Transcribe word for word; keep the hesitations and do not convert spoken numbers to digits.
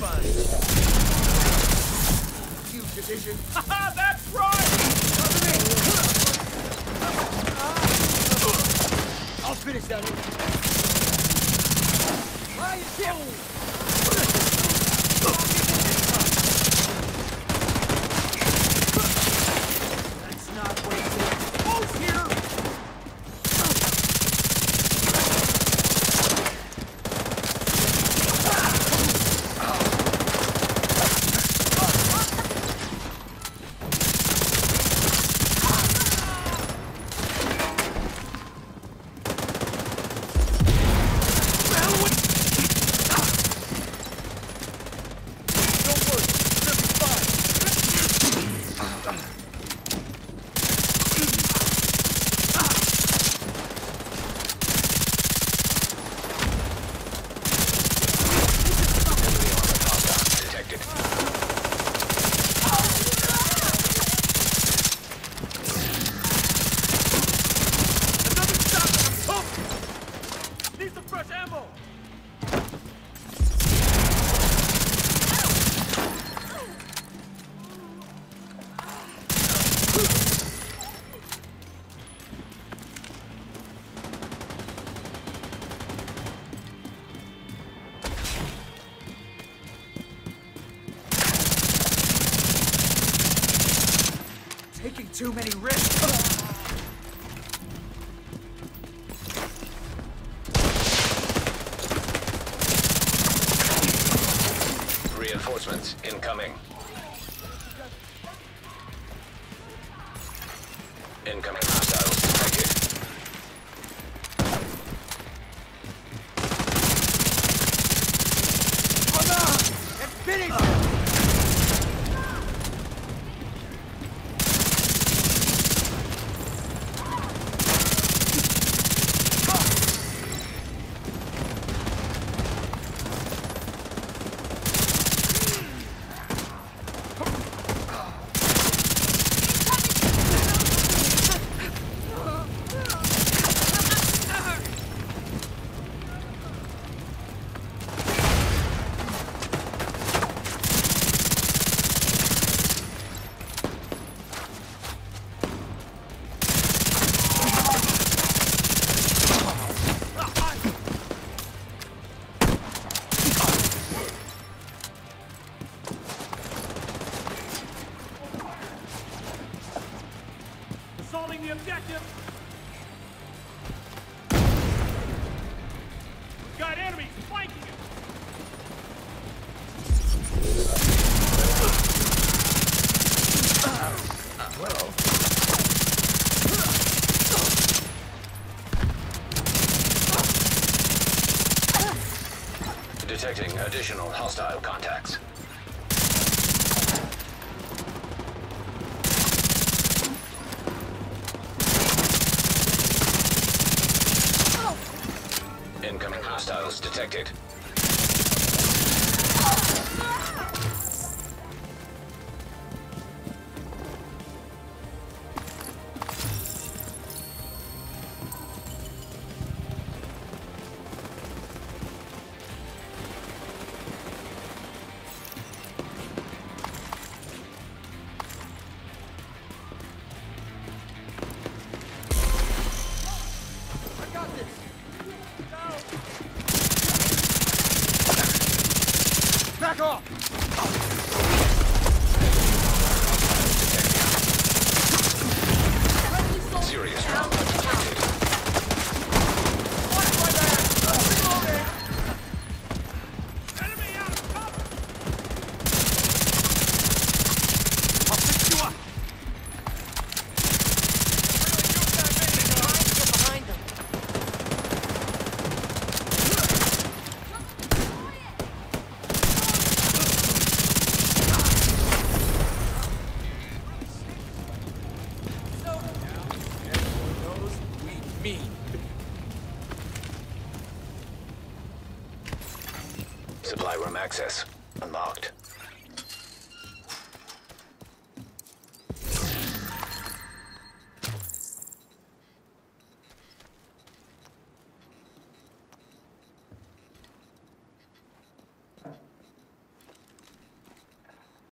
fine. Huge division. Haha, that's right! I'll finish that one. Why is it? That's not what it is. Close here! Taking too many risks. Reinforcements incoming. Incoming hostiles detected. Come on! Let's finish it! Assaulting the objective! We've got enemies flanking it! Well. Detecting additional hostile contacts. Incoming hostiles detected. I got this! Back off! Serious trauma detected. Watch my back! Reloading! Enemy out of cover! I'll fix you up! Get behind them! Supply room access unlocked.